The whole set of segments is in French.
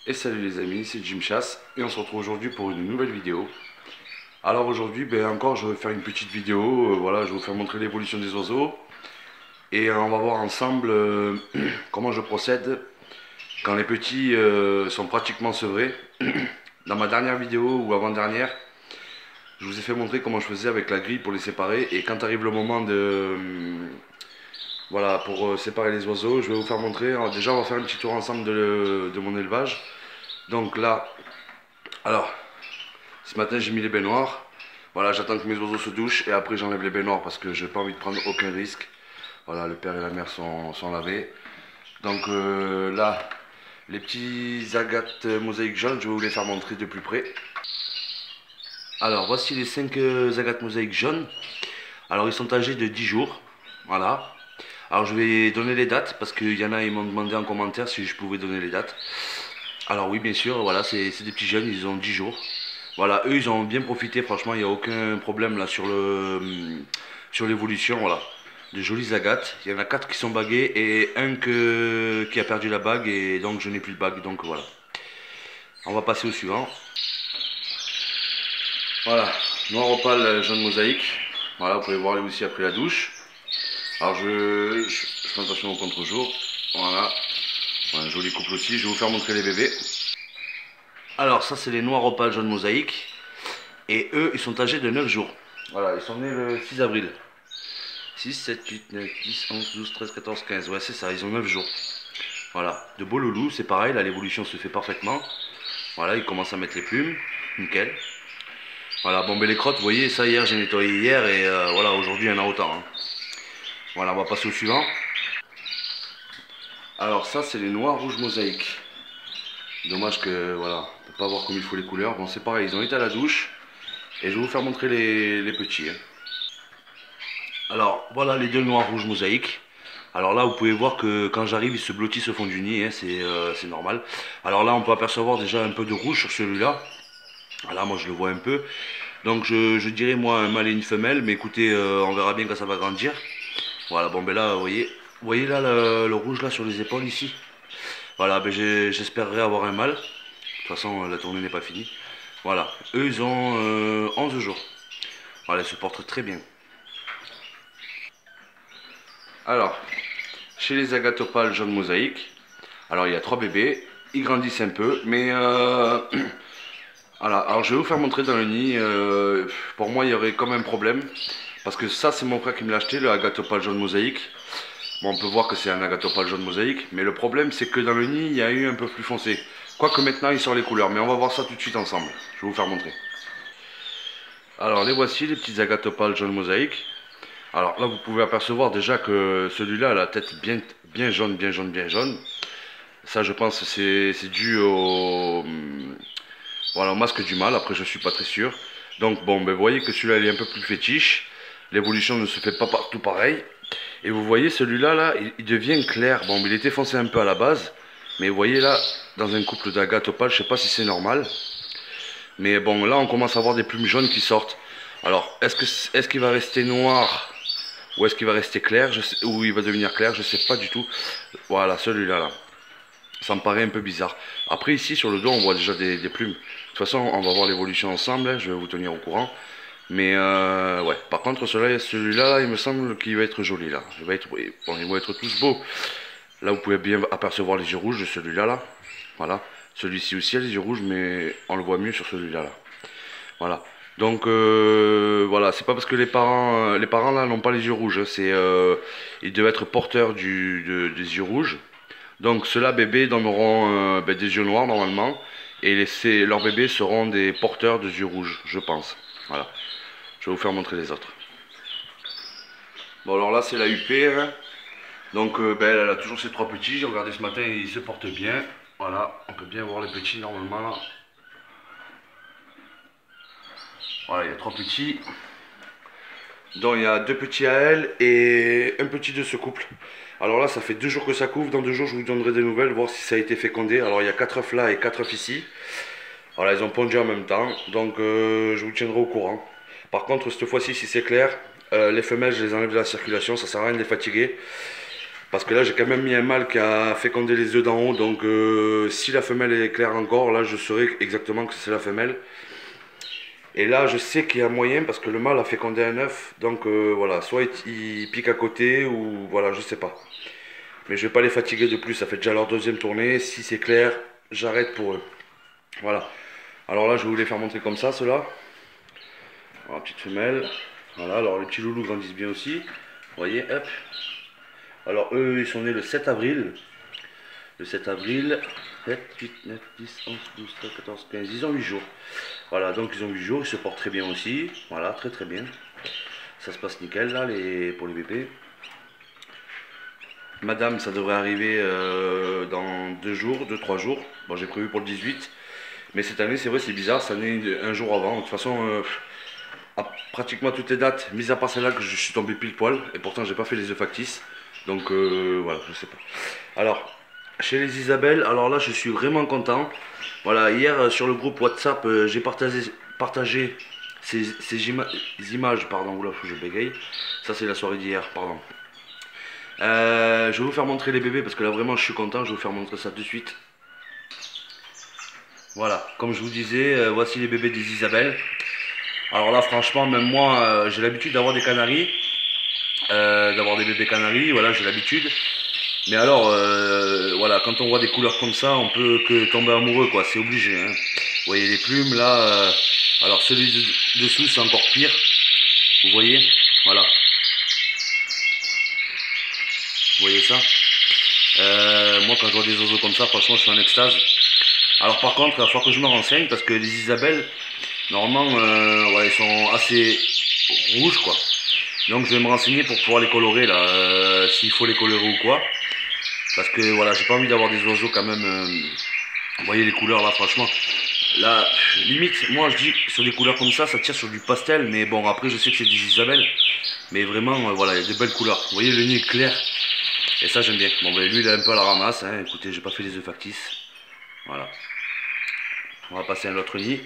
Et salut les amis, c'est Jim Chasse et on se retrouve aujourd'hui pour une nouvelle vidéo. Alors aujourd'hui, encore je vais faire une petite vidéo, voilà, je vais vous faire montrer l'évolution des oiseaux. Et on va voir ensemble comment je procède quand les petits sont pratiquement sevrés. Dans ma dernière vidéo ou avant-dernière, je vous ai fait montrer comment je faisais avec la grille pour les séparer. Et quand arrive le moment de... voilà, pour séparer les oiseaux, je vais vous faire montrer. Alors, déjà on va faire un petit tour ensemble de mon élevage. Donc là, alors, ce matin j'ai mis les baignoires. Voilà, j'attends que mes oiseaux se douchent et après j'enlève les baignoires parce que j'ai pas envie de prendre aucun risque. Voilà, le père et la mère sont lavés. Donc là, les petits agates mosaïques jaunes, je vais vous les faire montrer de plus près. Alors voici les 5 agates mosaïques jaunes. Alors ils sont âgés de 10 jours. Voilà. Alors je vais donner les dates parce qu'il y en a, ils m'ont demandé en commentaire si je pouvais donner les dates. Alors oui, bien sûr, voilà, c'est des petits jeunes, ils ont 10 jours. Voilà, eux, ils ont bien profité, franchement, il n'y a aucun problème là sur l'évolution, voilà. De jolies agates, il y en a 4 qui sont bagués et un qui a perdu la bague et donc je n'ai plus de bague, donc voilà. On va passer au suivant. Voilà, noir opale jaune mosaïque. Voilà, vous pouvez voir lui aussi après la douche. Alors je fais attention au contre-jour. Voilà, un joli couple aussi, je vais vous faire montrer les bébés. Alors ça c'est les noirs opales jaune mosaïque. Et eux ils sont âgés de 9 jours. Voilà, ils sont nés le 6 avril. 6, 7, 8, 9, 10, 11, 12, 13, 14, 15. Ouais c'est ça, ils ont 9 jours. Voilà, de beaux loulous, c'est pareil, là l'évolution se fait parfaitement. Voilà, ils commencent à mettre les plumes. Nickel. Voilà, bon ben les crottes, vous voyez, ça hier j'ai nettoyé hier et voilà, aujourd'hui il y en a autant. Hein. Voilà, on va passer au suivant. Alors ça c'est les noirs rouges mosaïques. Dommage que voilà, on peut pas voir comme il faut les couleurs. Bon c'est pareil, ils ont été à la douche. Et je vais vous faire montrer les petits. Hein. Alors voilà les deux noirs rouges mosaïques. Alors là vous pouvez voir que quand j'arrive ils se blottissent au fond du nid, hein, c'est normal. Alors là on peut apercevoir déjà un peu de rouge sur celui-là. Là moi je le vois un peu. Donc je dirais moi un mâle et une femelle, mais écoutez on verra bien quand ça va grandir. Voilà bon ben là vous voyez là le rouge là sur les épaules ici. Voilà ben j'espérerais avoir un mâle. De toute façon la tournée n'est pas finie. Voilà, eux ils ont 11 jours. Voilà, ils se portent très bien. Alors, chez les agatopales jaune mosaïque, alors il y a 3 bébés, ils grandissent un peu, mais voilà, alors je vais vous faire montrer dans le nid, pour moi il y aurait comme un problème, parce que ça c'est mon frère qui me l'a acheté, le agatopale jaune mosaïque. Bon, on peut voir que c'est un agatopale jaune mosaïque, mais le problème c'est que dans le nid il y a eu un peu plus foncé. Quoique maintenant il sort les couleurs, mais on va voir ça tout de suite ensemble, je vais vous faire montrer. Alors les voici, les petits agatopales jaune mosaïque. Alors là, vous pouvez apercevoir déjà que celui-là a la tête bien jaune, bien jaune, bien jaune. Ça, je pense, c'est dû voilà, au masque du mâle. Après, je suis pas très sûr. Donc, bon, ben, vous voyez que celui-là, il est un peu plus fétiche. L'évolution ne se fait pas partout pareil. Et vous voyez, celui-là, là, il devient clair. Bon, il était foncé un peu à la base. Mais vous voyez là, dans un couple d'agates opales, je sais pas si c'est normal. Mais bon, là, on commence à voir des plumes jaunes qui sortent. Alors, est-ce qu'il va rester noir ou est-ce qu'il va rester clair ou il va devenir clair, je sais pas du tout. Voilà, celui-là, là. Ça me paraît un peu bizarre. Après, ici, sur le dos, on voit déjà des plumes. De toute façon, on va voir l'évolution ensemble. Hein, je vais vous tenir au courant. Mais, ouais. Par contre, celui-là, il me semble qu'il va être joli, là. Bon, ils vont être tous beaux. Là, vous pouvez bien apercevoir les yeux rouges de celui-là, là. Voilà. Celui-ci aussi a les yeux rouges, mais on le voit mieux sur celui-là, là. Voilà. Donc voilà, c'est pas parce que les parents là n'ont pas les yeux rouges, hein, ils devaient être porteurs des yeux rouges. Donc ceux-là bébés donneront des yeux noirs normalement, et leurs bébés seront des porteurs de yeux rouges, je pense. Voilà. Je vais vous faire montrer les autres. Bon alors là c'est la UP, hein. Donc elle a toujours ses 3 petits. J'ai regardé ce matin, ils se portent bien. Voilà, on peut bien voir les petits normalement là. Voilà, il y a 3 petits. Donc il y a 2 petits à elle et un petit de ce couple. Alors là ça fait 2 jours que ça couvre. Dans 2 jours je vous donnerai des nouvelles, voir si ça a été fécondé. Alors il y a 4 œufs là et 4 œufs ici. Voilà, ils ont pondu en même temps. Donc je vous tiendrai au courant. Par contre cette fois-ci si c'est clair, les femelles je les enlève de la circulation. Ça sert à rien de les fatiguer. Parce que là, j'ai quand même mis un mâle qui a fécondé les œufs d'en haut. Donc, si la femelle est claire encore, là, je saurai exactement que c'est la femelle. Et là, je sais qu'il y a moyen parce que le mâle a fécondé un œuf. Donc, voilà, soit il pique à côté ou voilà, je sais pas. Mais je vais pas les fatiguer de plus. Ça fait déjà leur deuxième tournée. Si c'est clair, j'arrête pour eux. Voilà. Alors là, je vais vous les faire montrer comme ça, ceux-là. Alors, petite femelle. Voilà, alors les petits loulous grandissent bien aussi. Vous voyez, hop. Alors eux, ils sont nés le 7 avril. Le 7 avril, 7, 8, 9, 10, 11, 12, 13, 14, 15, ils ont 8 jours. Voilà, donc ils ont 8 jours, ils se portent très bien aussi. Voilà, très très bien. Ça se passe nickel là pour les bébés. Madame, ça devrait arriver dans 2 jours, 2-3 jours. Bon, j'ai prévu pour le 18. Mais cette année, c'est vrai, c'est bizarre, ça naît un jour avant. De toute façon, à pratiquement toutes les dates, mis à part celle-là que je suis tombé pile poil. Et pourtant, j'ai pas fait les œufs factices. Donc voilà, je sais pas. Alors, chez les Isabelle, alors là, je suis vraiment content. Voilà, hier sur le groupe WhatsApp, j'ai partagé ces images, pardon, oula, faut que je bégaye. Ça, c'est la soirée d'hier, pardon. Je vais vous faire montrer les bébés parce que là, vraiment, je suis content. Je vais vous faire montrer ça de suite. Voilà, comme je vous disais, voici les bébés des Isabelle. Alors là, franchement, même moi, j'ai l'habitude d'avoir des canaris. D'avoir des bébés canaris, voilà, j'ai l'habitude. Mais alors, voilà, quand on voit des couleurs comme ça, on peut que tomber amoureux, quoi, c'est obligé. Hein. Vous voyez les plumes, là, alors celui dessous, c'est encore pire. Vous voyez, voilà. Vous voyez ça, moi, quand je vois des oiseaux comme ça, franchement, je suis en extase. Alors par contre, il va falloir que je me renseigne, parce que les Isabelle, normalement, ouais, ils sont assez rouges, quoi. Donc je vais me renseigner pour pouvoir les colorer là, s'il faut les colorer ou quoi. Parce que voilà, j'ai pas envie d'avoir des oiseaux quand même. Vous voyez les couleurs là, franchement. Là, limite, moi je dis sur des couleurs comme ça tire sur du pastel. Mais bon, après je sais que c'est des Isabelle. Mais vraiment, voilà, il y a de belles couleurs. Vous voyez le nid est clair. Et ça j'aime bien. Bon ben lui il est un peu à la ramasse. Hein. Écoutez, j'ai pas fait les œufs factices. Voilà. On va passer à l'autre nid.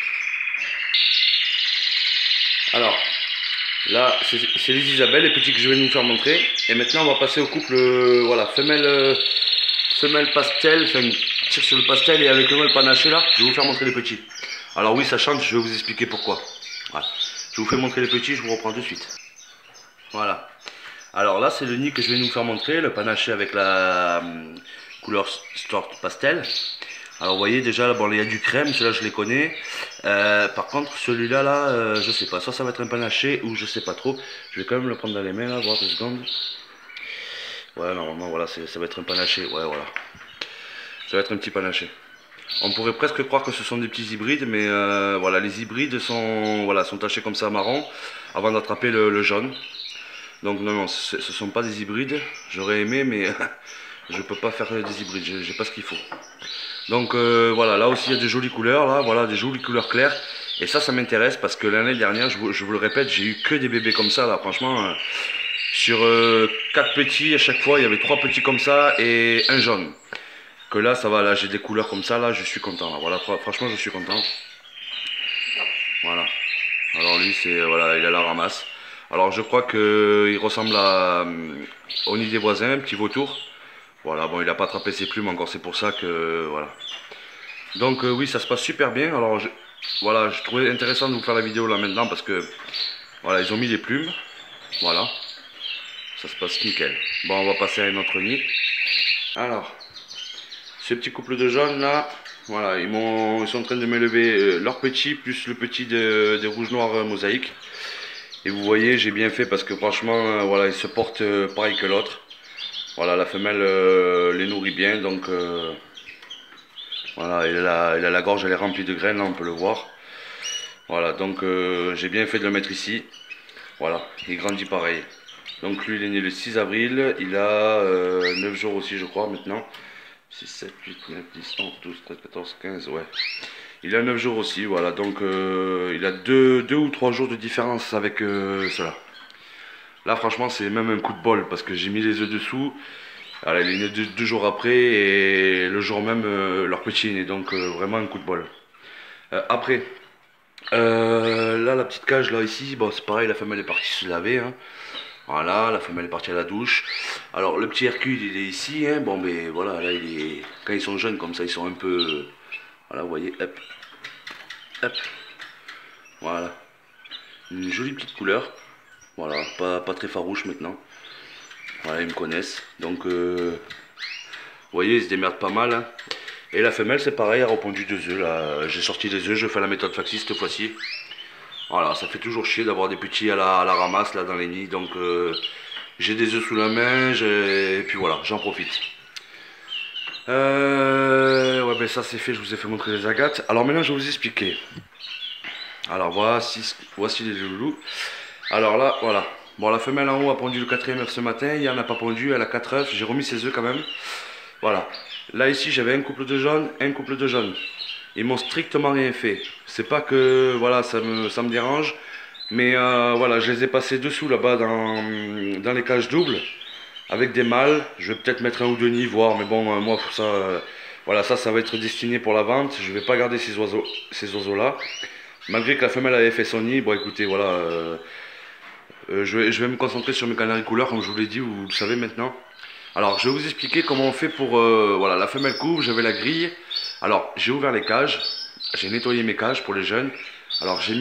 Alors. Là, c'est les Isabelle, les petits que je vais nous faire montrer. Et maintenant, on va passer au couple, voilà, femelle pastel, enfin, tire sur le pastel et avec le mâle panaché là, je vais vous faire montrer les petits. Alors oui, ça chante, je vais vous expliquer pourquoi. Voilà. Je vous fais montrer les petits, je vous reprends de suite. Voilà. Alors là, c'est le nid que je vais nous faire montrer, le panaché avec la couleur Stork pastel. Alors vous voyez déjà, là, bon, il y a du crème, ceux-là je les connais. Par contre, celui-là, là, je sais pas. Soit ça va être un panaché ou je sais pas trop. Je vais quand même le prendre dans les mains, là, voir 2 secondes. Ouais, normalement, voilà, ça va être un panaché. Ouais, voilà. Ça va être un petit panaché. On pourrait presque croire que ce sont des petits hybrides, mais voilà, les hybrides sont, voilà, sont tachés comme ça marron avant d'attraper le jaune. Donc non, non, ce ne sont pas des hybrides. J'aurais aimé, mais je peux pas faire des hybrides. J'ai pas ce qu'il faut. Donc voilà, là aussi il y a de jolies couleurs, là, voilà, des jolies couleurs claires. Et ça m'intéresse parce que l'année dernière, je vous le répète, j'ai eu que des bébés comme ça, là, franchement. Sur 4 petits, à chaque fois, il y avait 3 petits comme ça et un jaune. Que là, ça va, là, j'ai des couleurs comme ça, là, je suis content. Là, voilà, franchement, je suis content. Voilà. Alors lui, c'est, voilà, il a la ramasse. Alors je crois qu'il ressemble au nid des voisins, un petit vautour. Voilà, bon, il n'a pas attrapé ses plumes encore, c'est pour ça que, voilà. Donc oui, ça se passe super bien. Alors voilà, je trouvais intéressant de vous faire la vidéo là maintenant parce que, voilà, ils ont mis les plumes. Voilà, ça se passe nickel. Bon, on va passer à un autre nid. Alors, ce petit couple de jaunes là, voilà, ils sont en train de m'élever leur petit plus le petit des rouges noirs mosaïques. Et vous voyez, j'ai bien fait parce que franchement, voilà, ils se portent pareil que l'autre. Voilà, la femelle les nourrit bien, donc voilà, il a la gorge, elle est remplie de graines, là on peut le voir. Voilà, donc j'ai bien fait de le mettre ici. Voilà, il grandit pareil. Donc lui, il est né le 6 avril, il a 9 jours aussi, je crois, maintenant. 6, 7, 8, 9, 10, 11, 12, 13, 14, 15, ouais. Il a 9 jours aussi, voilà, donc il a 2 ou 3 jours de différence avec cela. Là, franchement, c'est même un coup de bol parce que j'ai mis les œufs dessous. Voilà, il est né 2 jours après et le jour même, leur petit est né. Donc, vraiment un coup de bol. Après, là, la petite cage, là, ici, bon, c'est pareil, la femme, elle est partie se laver. Hein. Voilà, la femelle est partie à la douche. Alors le petit Hercule il est ici, hein. Bon ben voilà, là il est. Quand ils sont jeunes comme ça, ils sont un peu. Voilà, vous voyez, hop, hop, voilà. Une jolie petite couleur. Voilà, pas très farouche maintenant. Voilà, ils me connaissent. Donc vous voyez, ils se démerdent pas mal, hein. Et la femelle c'est pareil, elle a repondu 2 œufs là. J'ai sorti des œufs, je fais la méthode Faxi cette fois-ci. Voilà, ça fait toujours chier d'avoir des petits à la ramasse là dans les nids. Donc j'ai des œufs sous la main, et puis voilà, j'en profite. Ouais, ben ça c'est fait, je vous ai fait montrer les agates. Alors maintenant je vais vous expliquer. Alors voici les loulous. Alors là, voilà. Bon, la femelle en haut a pondu le 4e œuf ce matin, il n'y en a pas pondu, elle a 4 œufs, j'ai remis ses œufs quand même. Voilà. Là ici j'avais un couple de jaunes, un couple de jaunes. Ils m'ont strictement rien fait. C'est pas que voilà, ça me dérange. Mais voilà, je les ai passés dessous là-bas dans les cages doubles. Avec des mâles. Je vais peut-être mettre un ou deux nids, voir. Mais bon, moi, pour ça, voilà, ça va être destiné pour la vente. Je vais pas garder ces oiseaux-là. Malgré que la femelle avait fait son nid. Bon, écoutez, voilà. Je vais me concentrer sur mes canaris couleurs, comme je vous l'ai dit, vous le savez maintenant. Alors, je vais vous expliquer comment on fait pour... voilà, la femelle couvre, j'avais la grille. Alors, j'ai ouvert les cages. J'ai nettoyé mes cages pour les jeunes. Alors, j'ai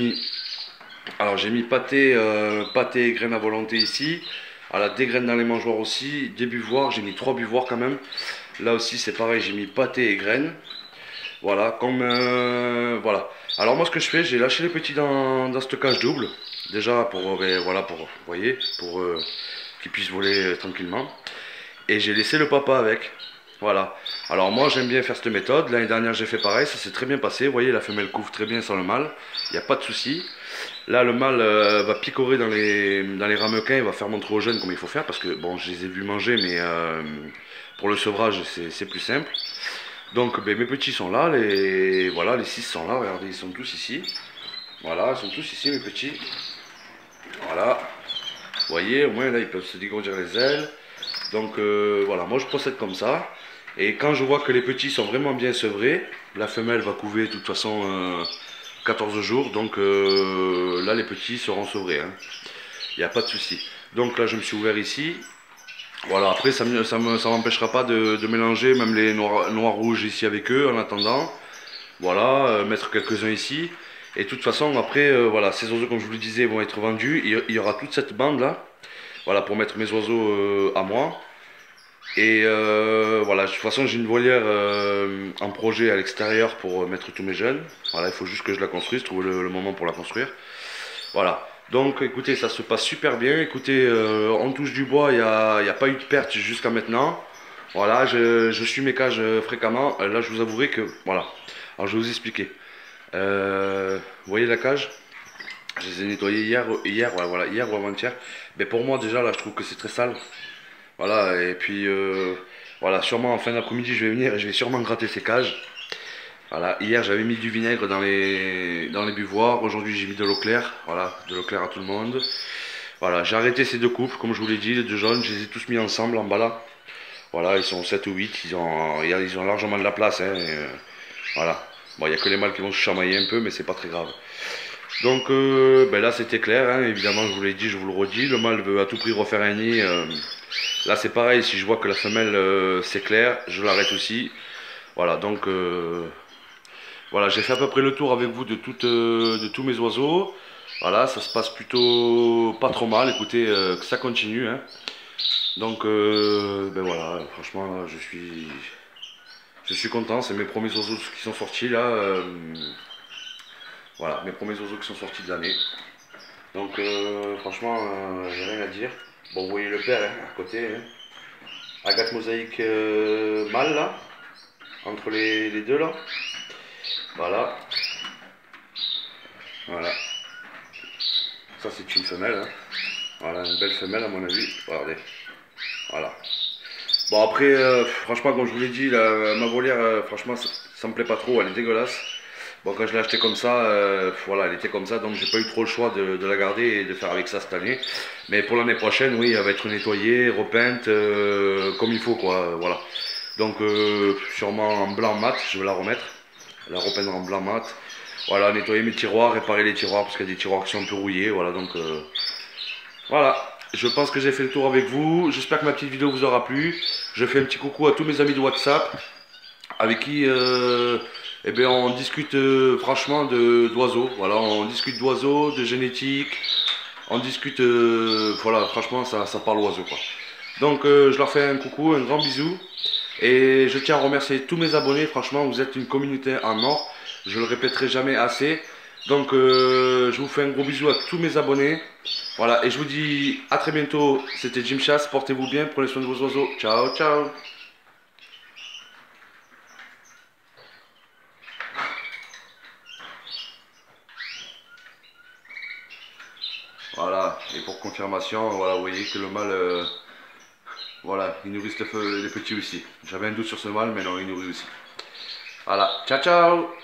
mis pâté, pâté et graines à volonté ici. Voilà, des graines dans les mangeoires aussi. Des buvoirs, j'ai mis 3 buvoirs quand même. Là aussi, c'est pareil, j'ai mis pâté et graines. Voilà, comme... voilà. Alors, moi, ce que je fais, j'ai lâché les petits dans cette cage double. Déjà, pour... voilà, pour... Vous voyez, pour qu'ils puissent voler tranquillement. Et j'ai laissé le papa avec. Voilà. Alors moi j'aime bien faire cette méthode. L'année dernière j'ai fait pareil, ça s'est très bien passé. Vous voyez, la femelle couvre très bien sans le mâle. Il n'y a pas de souci. Là le mâle va picorer dans les ramequins. Il va faire montrer aux jeunes comment il faut faire. Parce que bon, je les ai vus manger, mais pour le sevrage c'est plus simple. Donc ben, mes petits sont là. Voilà, les 6 sont là. Regardez, ils sont tous ici. Voilà, ils sont tous ici mes petits. Voilà. Vous voyez, au moins là ils peuvent se dégourdir les ailes. Donc voilà, moi je procède comme ça. Et quand je vois que les petits sont vraiment bien sevrés, la femelle va couver de toute façon 14 jours. Donc là les petits seront sevrés, hein. Il n'y a pas de souci. Donc là je me suis ouvert ici. Voilà, après ça m'empêchera pas de mélanger même les noirs rouges ici avec eux en attendant. Voilà, mettre quelques-uns ici. Et de toute façon après, voilà, ces oiseaux comme je vous le disais vont être vendus. Il y aura toute cette bande là. Voilà, pour mettre mes oiseaux à moi. Et voilà, de toute façon j'ai une volière en projet à l'extérieur pour mettre tous mes jeunes. Voilà, il faut juste que je la construise, trouver le moment pour la construire. Voilà, donc écoutez, ça se passe super bien. Écoutez, on touche du bois, il n'y a pas eu de perte jusqu'à maintenant. Voilà, je suis mes cages fréquemment. Là, je vous avouerai que, voilà, alors je vais vous expliquer. Vous voyez la cage? Je les ai nettoyées hier, ouais, voilà, hier ou avant-hier. Mais pour moi, déjà, là, je trouve que c'est très sale. Voilà, et puis, voilà, sûrement en fin d'après-midi, je vais venir et je vais sûrement gratter ces cages. Voilà, hier, j'avais mis du vinaigre dans les buvoirs. Aujourd'hui, j'ai mis de l'eau claire. Voilà, de l'eau claire à tout le monde. Voilà, j'ai arrêté ces 2 couples, comme je vous l'ai dit, les 2 jaunes. Je les ai tous mis ensemble en bas là. Voilà, ils sont 7 ou 8. Ils ont largement de la place, hein, voilà. Bon, il n'y a que les mâles qui vont se chamailler un peu, mais c'est pas très grave. Donc ben là c'était clair, hein, évidemment je vous l'ai dit, je vous le redis, le mâle veut à tout prix refaire un nid. Là c'est pareil, si je vois que la femelle c'est clair, je l'arrête aussi. Voilà, donc voilà, j'ai fait à peu près le tour avec vous de tous mes oiseaux. Voilà, ça se passe plutôt pas trop mal, écoutez, que ça continue, hein. Donc ben voilà, franchement je suis content, c'est mes premiers oiseaux qui sont sortis là. Voilà, mes premiers oiseaux qui sont sortis de l'année. Donc franchement, j'ai rien à dire. Bon, vous voyez le père hein, à côté. Hein. Agate mosaïque mâle là, entre les deux là. Voilà. Voilà. Ça c'est une femelle. Hein. Voilà, une belle femelle à mon avis. Regardez. Voilà. Bon après, franchement comme je vous l'ai dit, ma volière, franchement ça me plaît pas trop, elle est dégueulasse. Bon, quand je l'ai acheté comme ça, voilà, elle était comme ça, donc j'ai pas eu trop le choix de la garder et de faire avec ça cette année. Mais pour l'année prochaine, oui, elle va être nettoyée, repeinte, comme il faut, quoi, voilà. Donc, sûrement en blanc mat, je vais la remettre, la repeindre en blanc mat. Voilà, nettoyer mes tiroirs, réparer les tiroirs, parce qu'il y a des tiroirs qui sont un peu rouillés, voilà, donc, voilà. je pense que j'ai fait le tour avec vous. J'espère que ma petite vidéo vous aura plu. Je fais un petit coucou à tous mes amis de WhatsApp avec qui eh bien, on discute franchement d'oiseaux. Voilà, on discute d'oiseaux, de génétique. On discute, voilà, franchement, ça parle oiseaux, quoi. Donc, je leur fais un coucou, un grand bisou. Et je tiens à remercier tous mes abonnés. Franchement, vous êtes une communauté en or. Je le répéterai jamais assez. Donc, je vous fais un gros bisou à tous mes abonnés. Voilà, et je vous dis à très bientôt. C'était Jim Chasse. Portez-vous bien, prenez soin de vos oiseaux. Ciao, ciao. Voilà, et pour confirmation, voilà, vous voyez que le mâle, voilà, il nourrit les petits aussi. J'avais un doute sur ce mâle, mais non, il nourrit aussi. Voilà, ciao ciao.